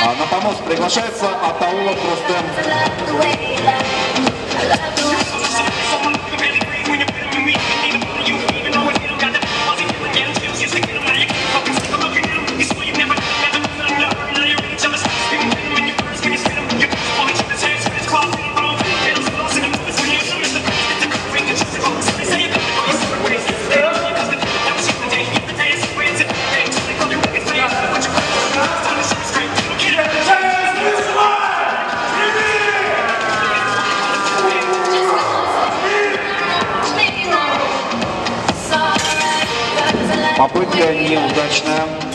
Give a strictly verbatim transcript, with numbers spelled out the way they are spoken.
А на помост приглашается Атаулов Рустем. Попытка неудачная.